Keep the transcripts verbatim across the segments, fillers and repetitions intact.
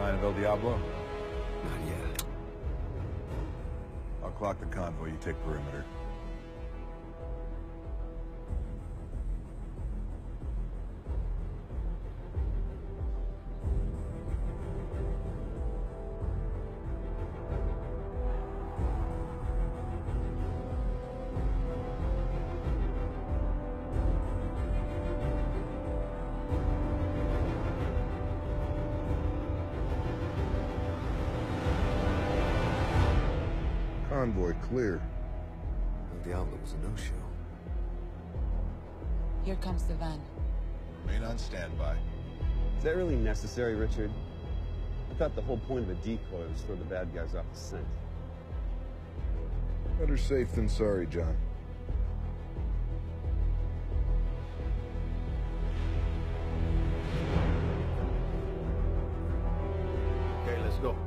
sign of El Diablo? Not yet. I'll clock the convoy, you take perimeter. Convoy clear. El Diablo was a no-show. Here comes the van. Remain on standby. Is that really necessary, Richard? I thought the whole point of a decoy was to throw the bad guys off the scent. Better safe than sorry, John. Okay, let's go.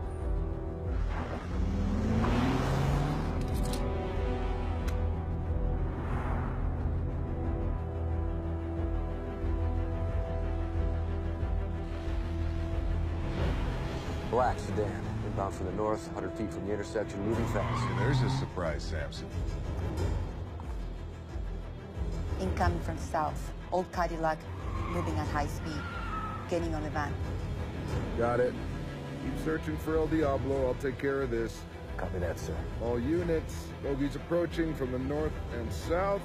Black sedan, inbound from the north, one hundred feet from the intersection, moving fast. There's a surprise, Samson. Incoming from south. Old Cadillac, moving at high speed. Getting on the van. Got it. Keep searching for El Diablo. I'll take care of this. Copy that, sir. All units, bogies approaching from the north and south.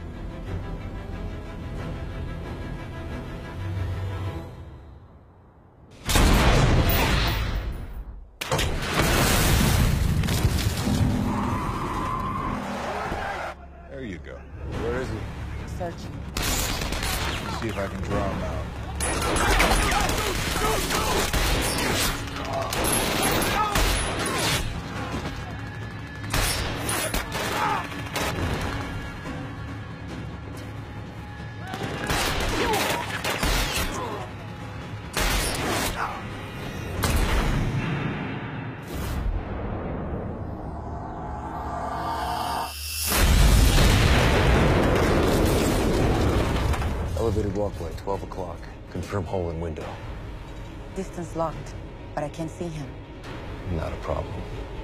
There you go. Where is he? Searching. Let's see if I can draw him out. Elevated walkway, twelve o'clock. Confirm hole in window. Distance locked, but I can't see him. Not a problem.